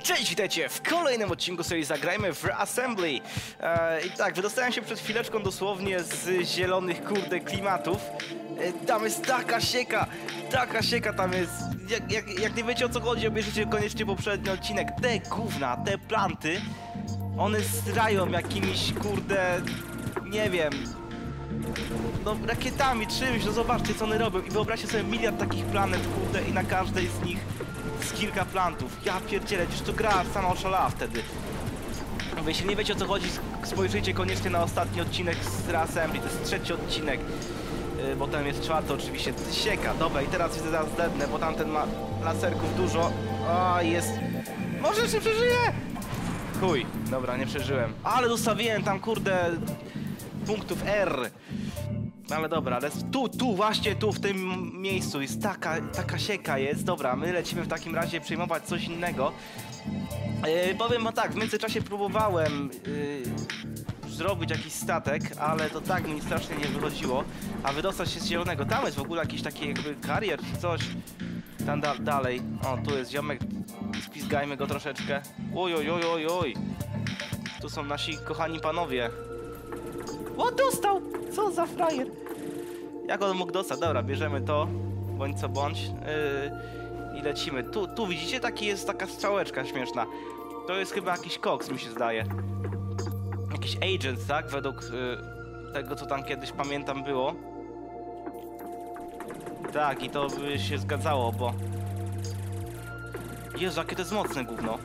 Cześć, witajcie w kolejnym odcinku serii Zagrajmy w Assembly. I tak, wydostałem się przed chwileczką dosłownie z zielonych, kurde, klimatów. Tam jest taka sieka tam jest. Jak nie wiecie o co chodzi, obejrzyjcie koniecznie poprzedni odcinek. Te gówna, te planty, one strają jakimiś, kurde, nie wiem, no rakietami, czymś, no zobaczcie co one robią. I wyobraźcie sobie miliard takich planet, kurde, i na każdej z nich z kilka plantów. Ja pierdzielę, już to gra sama oszalała wtedy. Mówię, jeśli nie wiecie o co chodzi, spojrzyjcie koniecznie na ostatni odcinek z Assembly, to jest trzeci odcinek. Potem jest czwarty oczywiście, sieka, dobra i teraz widzę zaraz dednę, bo tamten ma laserków dużo. A jest... Może jeszcze przeżyję! Chuj, dobra, nie przeżyłem. Ale zostawiłem tam, kurde, punktów R. Ale dobra, ale właśnie tu, w tym miejscu jest taka sieka jest. Dobra, my lecimy w takim razie przejmować coś innego. Powiem tak, w międzyczasie próbowałem zrobić jakiś statek, ale to tak mi strasznie nie wychodziło. A wydostać się z zielonego, tam jest w ogóle jakiś taki jakby karier czy coś. Tam dalej, o tu jest ziomek, spizgajmy go troszeczkę. Oj. Tu są nasi kochani panowie. O, dostał! Co za frajer! Jak on mógł dostać? Dobra, bierzemy to, bądź co bądź. I lecimy. Tu widzicie, jest taka strzałeczka śmieszna. To jest chyba jakiś koks, mi się zdaje. Jakiś agent, tak? Według tego, co tam kiedyś pamiętam było. Tak, i to by się zgadzało, bo... Jezu, jakie to jest mocne gówno.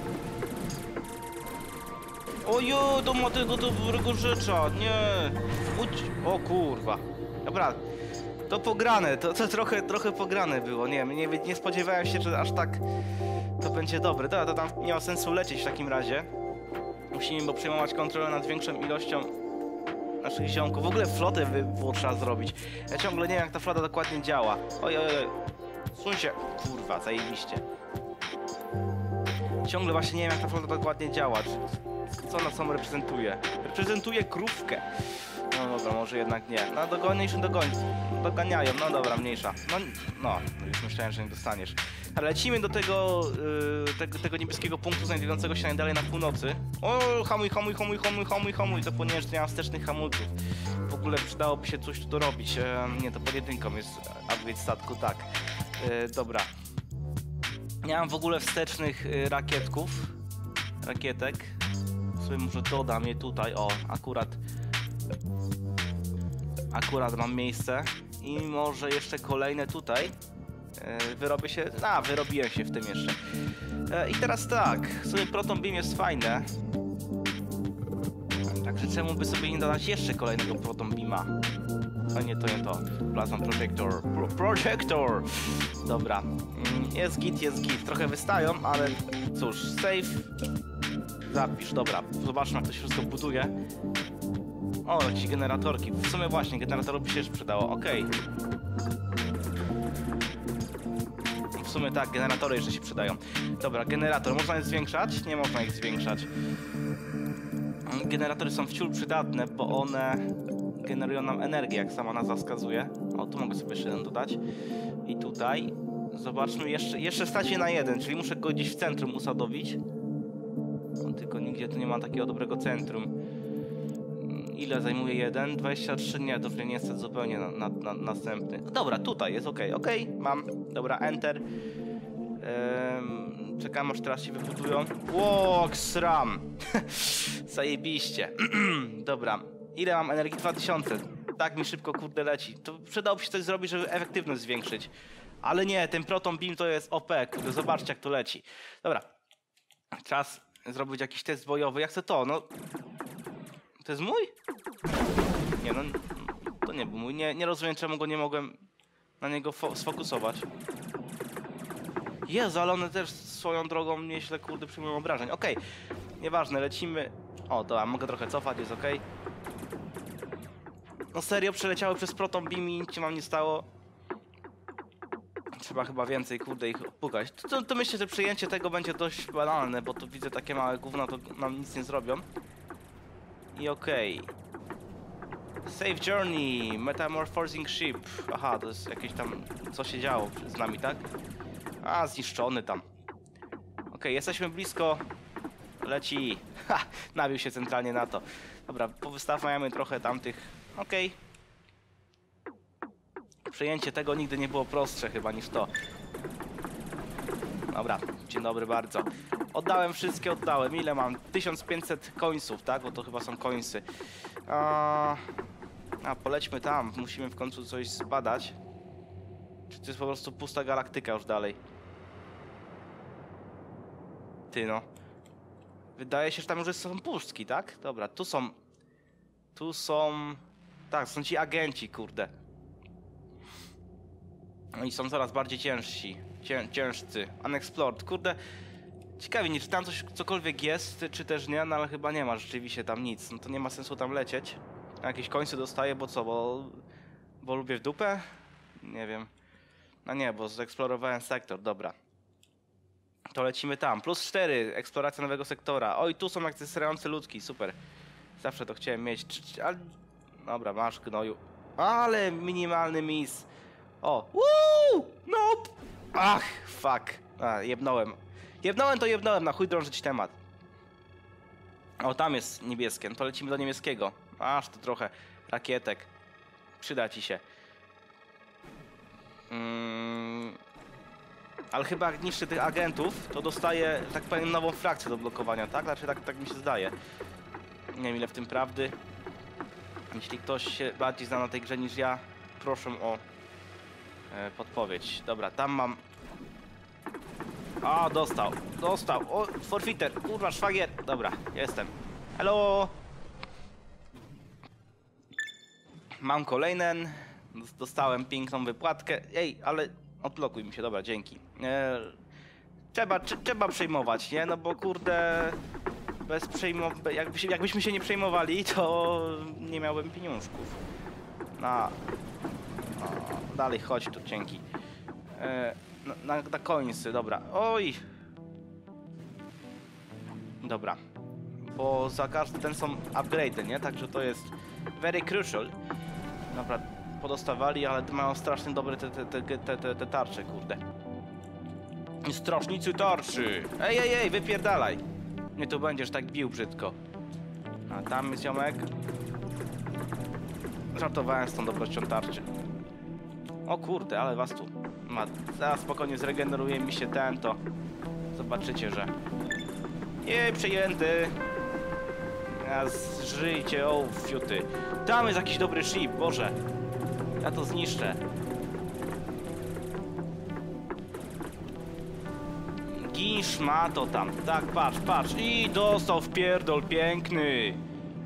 Ojo, to ma tego dobrego rzecza, nie. O kurwa. Dobra, to pograne, to trochę pograne było, nie spodziewałem się, że aż tak to będzie dobre. Dobra, to tam nie ma sensu lecieć w takim razie. Musimy przejmować kontrolę nad większą ilością naszych ziomków. W ogóle flotę było trzeba zrobić. Ja ciągle nie wiem, jak ta flota dokładnie działa. Oj. Suń się. Kurwa, zajebiście. Ciągle właśnie nie wiem, jak ta flota dokładnie działa. Co ona sobą reprezentuje? Reprezentuje krówkę. No dobra, może jednak nie. No doganiają. No dobra, mniejsza. No, już myślałem, że nie dostaniesz. Ale lecimy do tego niebieskiego punktu znajdującego się najdalej na północy. O, hamuj. Zapomniałem, że nie mam wstecznych hamulców. W ogóle przydałoby się coś tu dorobić. Nie, to pod jedynką jest upgrade statku, tak. Dobra. Nie mam w ogóle wstecznych rakietek. Sobie może dodam je tutaj, o, akurat mam miejsce i może jeszcze kolejne tutaj. Wyrobiłem się w tym jeszcze. I teraz tak, sobie Proton Beam jest fajne. Także czemu by sobie nie dodać jeszcze kolejnego Proton Beama? A nie to. Plasma Projector. Dobra. Jest git. Trochę wystają, ale cóż, save. Zapisz, dobra. Zobaczmy, jak to się wszystko buduje. O, ci generatorki. W sumie właśnie, generatorów by się już przydało. Okej. W sumie tak, generatory jeszcze się przydają. Dobra, generator. Można je zwiększać? Nie można ich zwiększać. Generatory są wciul przydatne, bo one generują nam energię, jak sama nazwa wskazuje. O, tu mogę sobie jeszcze jeden dodać. I tutaj. Zobaczmy, jeszcze stać się na jeden, czyli muszę go gdzieś w centrum usadowić. Tylko nigdzie tu nie ma takiego dobrego centrum. Ile zajmuje jeden? 23? Nie, to nie jest zupełnie następny. Dobra, tutaj jest, okej, mam. Dobra, enter. Czekam, aż teraz się wybudują. Ło, sram. Zajebiście. Dobra, ile mam energii? 2000. Tak mi szybko, kurde, leci. To przydałoby się coś zrobić, żeby efektywność zwiększyć. Ale nie, ten Proton Beam to jest OP, kurde, zobaczcie jak to leci. Dobra, czas zrobić jakiś test bojowy. Jak chcę to, no... To jest mój? Nie, no... To nie był mój. Nie rozumiem, czemu go nie mogłem na niego sfokusować. Jezu, ale one też swoją drogą nieźle, kurde, przyjmują obrażeń. Okej, nieważne, lecimy... O, dobra, mogę trochę cofać, jest okej. No serio, przeleciały przez Proton Beam i nic się mam nie stało. Trzeba chyba więcej, kurde, ich pukać. To myślę, że przyjęcie tego będzie dość banalne, bo tu widzę takie małe gówno, to nam nic nie zrobią. I okej. Safe journey, metamorphosing ship. Aha, to jest jakieś tam... Co się działo z nami, tak? A, zniszczony tam. Okej, jesteśmy blisko. Leci. Ha! Nabił się centralnie na to. Dobra, powystawajmy trochę tamtych. Okej. Przejęcie tego nigdy nie było prostsze chyba niż to. Dobra, dzień dobry bardzo. Oddałem wszystkie, oddałem. Ile mam? 1500 końców, tak? Bo to chyba są końsy. Polećmy tam. Musimy w końcu coś zbadać. Czy to jest po prostu pusta galaktyka już dalej? Ty no. Wydaje się, że tam już są pustki, tak? Dobra, tu są... Tu są... Tak, są ci agenci, kurde. Oni są coraz bardziej ciężsi. Ciężcy. Unexplored. Kurde. Ciekawie, nie czy tam cokolwiek jest, czy też nie, no ale chyba nie ma rzeczywiście tam nic. No to nie ma sensu tam lecieć. A jakieś końce dostaję, bo co, bo lubię w dupę? Nie wiem. No nie, bo zeksplorowałem sektor, dobra. To lecimy tam. +4, eksploracja nowego sektora. Oj, tu są jakieś sterujące ludki, super. Zawsze to chciałem mieć. Dobra, masz gnoju. Ale minimalny miss. O, woo! Nope! Ach, fuck. Jebnąłem. Jebnąłem, na chuj drążyć temat. O, tam jest niebieskie, no to lecimy do niebieskiego. Aż to trochę rakietek. Przyda ci się. Ale chyba jak niszczy tych agentów, to dostaje, tak powiem, nową frakcję do blokowania, tak? Znaczy tak mi się zdaje. Nie wiem ile w tym prawdy. Jeśli ktoś się bardziej zna na tej grze niż ja, proszę o podpowiedź. Dobra, tam mam... A, dostał. O, forfeiter, kurwa, szwagier. Dobra, jestem. Hello. Mam kolejny. Dostałem piękną wypłatkę. Ej, ale odblokuj mi się, dobra, dzięki. Trzeba przejmować, nie? No bo kurde... Bez jakbyśmy się nie przejmowali, to nie miałbym pieniążków. Dalej, chodź tu, dzięki. Na końcy, dobra. Oj! Dobra. Bo za każdy ten są upgrade'y, nie? Także to jest very crucial. Dobra, podostawali, ale mają strasznie dobre te tarcze, kurde. Strażnicy tarczy! Ej, wypierdalaj! Nie tu będziesz tak bił brzydko. A tam jest ziomek. Żartowałem z tą dobrością tarczy. O kurde, ale was tu ma. Zaraz spokojnie zregeneruje mi się ten, to zobaczycie, że... Jej, przejęty! Zżyjcie, o fiuty. Tam jest jakiś dobry ship, Boże. Ja to zniszczę. Gin szmato tam. Tak, patrz. I dostał w pierdol piękny.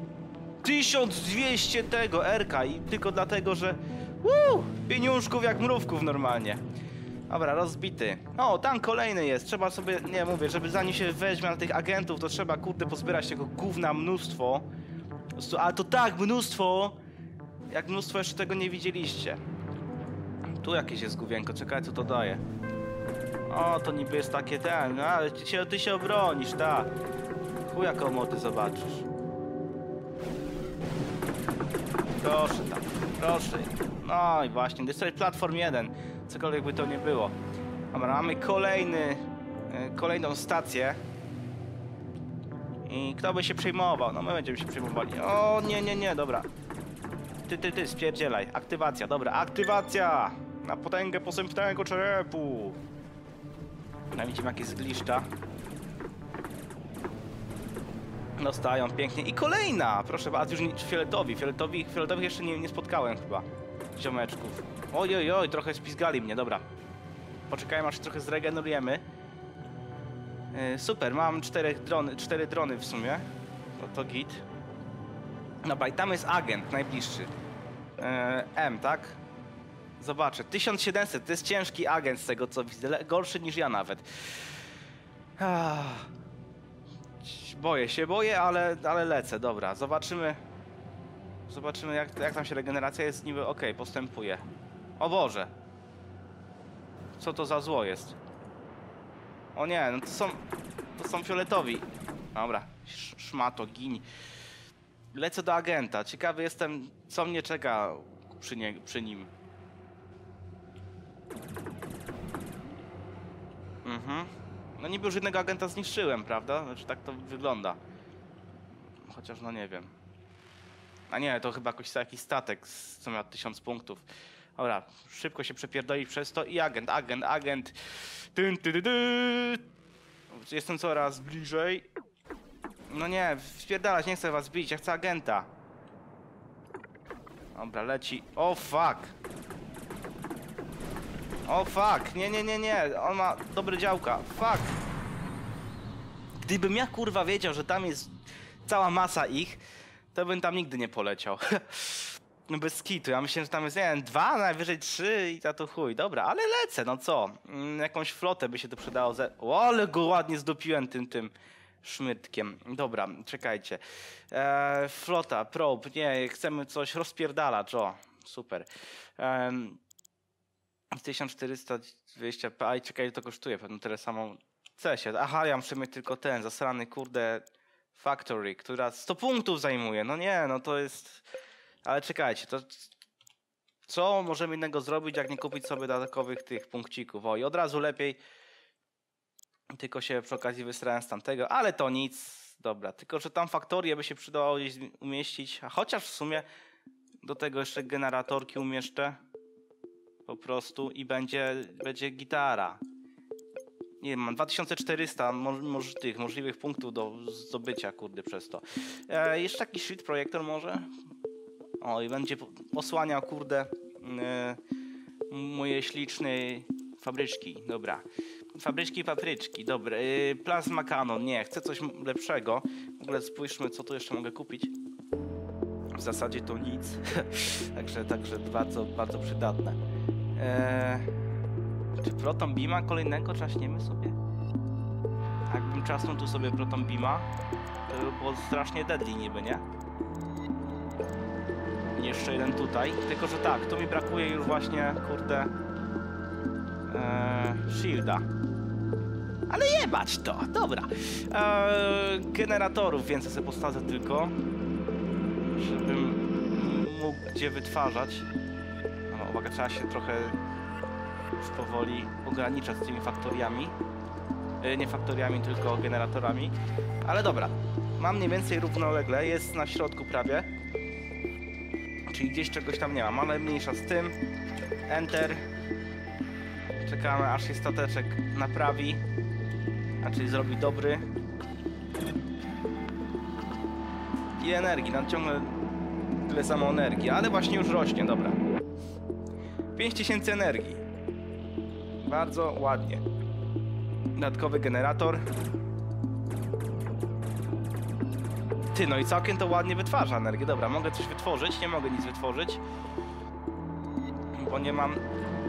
1200 tego RK i tylko dlatego, że... pieniążków jak mrówków normalnie. Dobra, rozbity. O, tam kolejny jest. Trzeba sobie, nie mówię, żeby zanim się weźmie na tych agentów, to trzeba, kurde, pozbierać tego gówna mnóstwo. Po prostu, ale to tak mnóstwo, jak mnóstwo jeszcze tego nie widzieliście. Tu jakieś jest główienko, czekaj, co to daje. O, to niby jest takie ten, no, ale ty się obronisz, tak. Chuja komoty zobaczysz. Proszę tam, proszę. No i właśnie, to jest Platform 1, cokolwiek by to nie było. Dobra, mamy kolejną stację. I kto by się przejmował? No my będziemy się przejmowali. O, nie, dobra. Ty, spierdzielaj. Aktywacja, dobra, aktywacja! Na potęgę posępnego czerepu. No widzimy jakieś zgliszcza. Dostają pięknie. I kolejna! Proszę bardzo, już fioletowych jeszcze nie spotkałem chyba. Ziomeczków. Oj, trochę spizgali mnie, dobra. Poczekajmy, aż się trochę zregenerujemy. Super, mam 4 drony w sumie. To git. Dobra, i tam jest agent najbliższy. M, tak? Zobaczę, 1700, to jest ciężki agent z tego co widzę, gorszy niż ja nawet. Boję się, ale lecę, dobra, zobaczymy jak tam się regeneracja jest, niby okej, postępuje. O Boże! Co to za zło jest? O nie, no to są fioletowi. Dobra, szmato, gin. Lecę do agenta, ciekawy jestem, co mnie czeka przy nim. No niby już jednego agenta zniszczyłem, prawda? Znaczy tak to wygląda. Chociaż no nie wiem. A nie, to chyba jakiś statek, co miał 1000 punktów. Dobra, szybko się przepierdolić przez to i agent. Tyn, ty, ty, ty. Jestem coraz bliżej. No nie, wpierdalać, nie chcę was bić, ja chcę agenta. Dobra, leci. O fuck. O fuck, nie, on ma dobre działka, fuck. Gdybym ja kurwa wiedział, że tam jest cała masa ich, to bym tam nigdy nie poleciał. No bez kitu, ja myślę, że tam jest, nie wiem, 2, najwyżej 3 i to chuj. Dobra, ale lecę, no co? Jakąś flotę by się to przydało O, ale go ładnie zdupiłem tym szmytkiem. Dobra, czekajcie. Flota, probe, nie, chcemy coś rozpierdalać, o, super. 1420, aj czekaj, to kosztuje pewno tyle samo. C-sie. Aha, ja muszę mieć tylko ten zasrany, kurde, factory, która 100 punktów zajmuje. No nie, no to jest... Ale czekajcie, to... Co możemy innego zrobić, jak nie kupić sobie dodatkowych tych punkcików? O, i od razu lepiej... Tylko się przy okazji wysrałem z tamtego, ale to nic. Dobra, tylko że tam faktorię by się przydało gdzieś umieścić. A chociaż w sumie do tego jeszcze generatorki umieszczę. Po prostu i będzie gitara. Nie wiem, mam 2400 tych możliwych punktów do zdobycia, kurde, przez to. Jeszcze jakiś shield projektor może? O, i będzie osłaniał, kurde, moje śliczne fabryczki. Dobra. Fabryczki, papryczki, dobra. Plasma Canon, nie, chcę coś lepszego. W ogóle spójrzmy, co tu jeszcze mogę kupić. W zasadzie to nic. także bardzo przydatne. Czy Proton Beama kolejnego czaśniemy sobie? Jakbym czasnął tu sobie Proton Beama, to by było strasznie deadly niby, nie? Jeszcze jeden tutaj, tylko że tak, tu mi brakuje już właśnie, kurde, shielda. Ale jebać to, dobra. Generatorów więcej sobie postawę tylko, żebym mógł gdzie wytwarzać. No, uwaga, trzeba się trochę już powoli ograniczać z tymi faktoriami. Nie faktoriami, tylko generatorami. Ale dobra, mam mniej więcej równolegle, jest na środku prawie. Czyli gdzieś czegoś tam nie ma, ale mniejsza z tym. Enter. Czekamy, aż się stateczek naprawi. A czyli zrobi dobry. I energii, ciągle tyle samo energii, ale właśnie już rośnie, dobra. 5000 energii. Bardzo ładnie. Dodatkowy generator. Ty, no i całkiem to ładnie wytwarza energię. Dobra, mogę coś wytworzyć, nie mogę nic wytworzyć. Bo nie mam...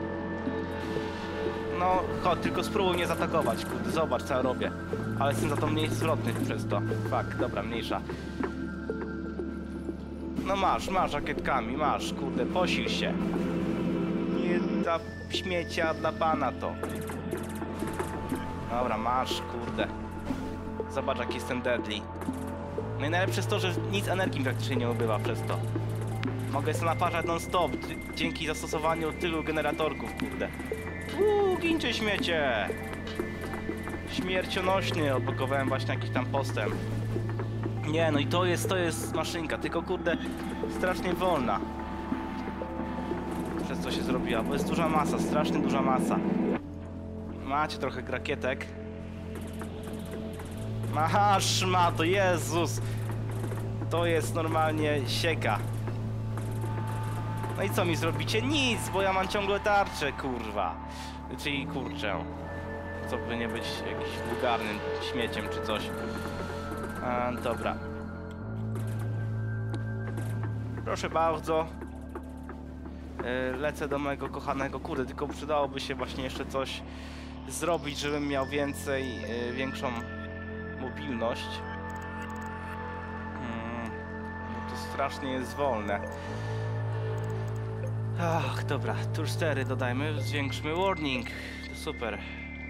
No, chodź, tylko spróbuj mnie zaatakować, kurde, zobacz co ja robię. Ale jestem za to mniej zwrotny przez to. Fuck, dobra, mniejsza. No masz rakietkami, masz, kurde, posil się. Nie dla śmiecia, dla pana to. Dobra, masz, kurde. Zobacz, jak jestem deadly. No i najlepsze jest to, że nic energii praktycznie nie ubywa przez to. Mogę sobie naparzać non-stop, dzięki zastosowaniu tylu generatorków, kurde. Gincie śmiecie! Śmiercionośny, odblokowałem właśnie jakiś tam postęp. Nie, no i to jest maszynka, tylko kurde, strasznie wolna. Przez co się zrobiła, bo jest duża masa, strasznie duża masa. Macie trochę rakietek. Masz, to Jezus! To jest normalnie sieka. No i co mi zrobicie? Nic, bo ja mam ciągle tarczę, kurwa. Czyli kurczę. Co by nie być jakimś wulgarnym śmieciem czy coś. Dobra. Proszę bardzo. Lecę do mojego kochanego. Kurde, tylko przydałoby się właśnie jeszcze coś zrobić, żebym miał większą mobilność. Bo to strasznie jest wolne. Ach, dobra, tu 4 dodajmy, zwiększmy warning. Super.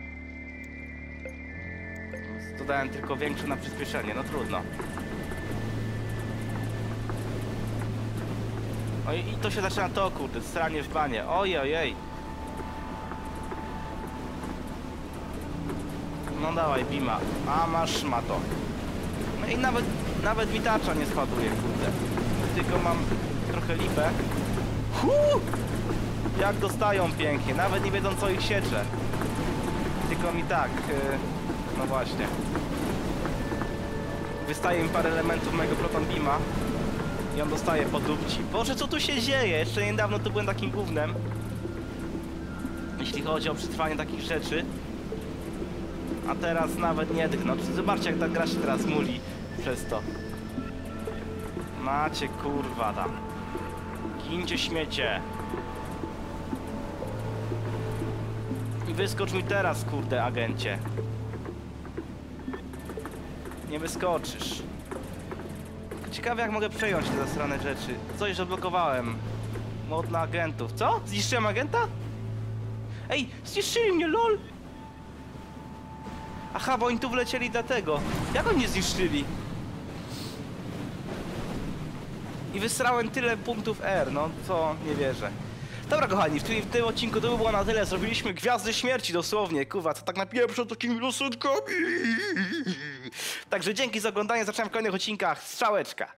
Dodałem tylko większe na przyspieszenie, no trudno. No i to się zaczyna to, kurde, stranie w banie. Ojej. No dawaj, Bima. A masz to. No i nawet mi tarcza nie spaduje, kurde. Tylko mam trochę lipę. Jak dostają pięknie, nawet nie wiedzą co ich siecze. Tylko mi tak, no właśnie. Wystaje mi parę elementów mojego Proton Beama i on dostaje po dupci. Boże, co tu się dzieje? Jeszcze niedawno tu byłem takim gównem, jeśli chodzi o przetrwanie takich rzeczy. A teraz nawet nie tych, no zobaczcie jak ta gra się teraz muli przez to. Macie kurwa tam. Gincie śmiecie. I wyskocz mi teraz, kurde, agencie. Nie wyskoczysz. Ciekawe jak mogę przejąć te zasrane rzeczy. Coś zablokowałem. Mod dla agentów. Co? Zniszczyłem agenta? Ej, zniszczyli mnie, lol! Aha, bo oni tu wlecieli dlatego. Jak oni mnie zniszczyli? I wysrałem tyle punktów R, no co? Nie wierzę. Dobra kochani, w tym odcinku to by było na tyle. Zrobiliśmy Gwiazdy Śmierci dosłownie. Kurwa, co tak napiłem przed takimi rozsądkami. Także dzięki za oglądanie, zaczynam w kolejnych odcinkach. Strzałeczka.